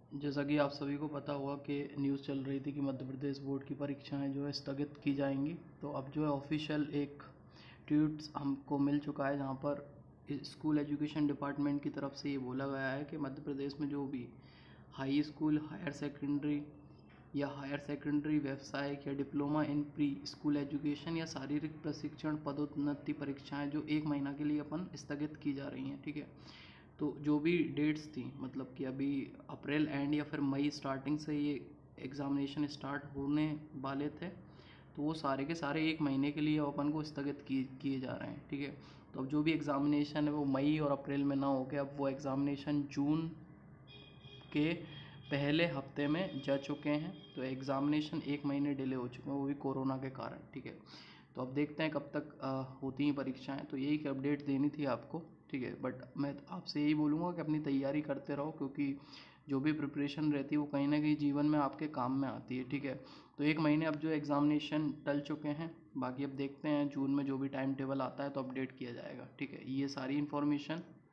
जैसा कि आप सभी को पता होगा कि न्यूज़ चल रही थी कि मध्य प्रदेश बोर्ड की परीक्षाएं जो है स्थगित की जाएंगी। तो अब जो है ऑफिशियल एक ट्वीट हमको मिल चुका है, जहां पर स्कूल एजुकेशन डिपार्टमेंट की तरफ से ये बोला गया है कि मध्य प्रदेश में जो भी हाई स्कूल, हायर सेकेंडरी या हायर सेकेंडरी, व्यावसायिक या diploma in pre school education या शारीरिक प्रशिक्षण पदोन्नति परीक्षाएं जो 1 महीना के लिए अपन स्थगित की जा रही हैं। ठीक है, तो जो भी डेट्स थी, मतलब कि अभी अप्रैल एंड या फिर मई स्टार्टिंग से ये एग्ज़ामिनेशन स्टार्ट होने वाले थे, तो वो सारे के सारे 1 महीने के लिए अपन को स्थगित किए जा रहे हैं। ठीक है, तो अब जो भी एग्ज़ामिनेशन है वो मई और अप्रैल में ना होकर अब वो एग्ज़ामिनेशन जून के पहले हफ्ते में जा चुके हैं। तो एग्ज़ामिनेशन 1 महीने डिले हो चुके हैं, वो भी कोरोना के कारण। ठीक है, तो अब देखते हैं कब तक होती हैं परीक्षाएं। तो यही अपडेट देनी थी आपको। ठीक है, बट मैं आपसे यही बोलूँगा कि अपनी तैयारी करते रहो, क्योंकि जो भी प्रिपरेशन रहती है वो कहीं ना कहीं जीवन में आपके काम में आती है। ठीक है, तो 1 महीने अब जो एग्ज़ामिनेशन टल चुके हैं, बाकी अब देखते हैं जून में जो भी टाइम टेबल आता है तो अपडेट किया जाएगा। ठीक है, ये सारी इन्फॉर्मेशन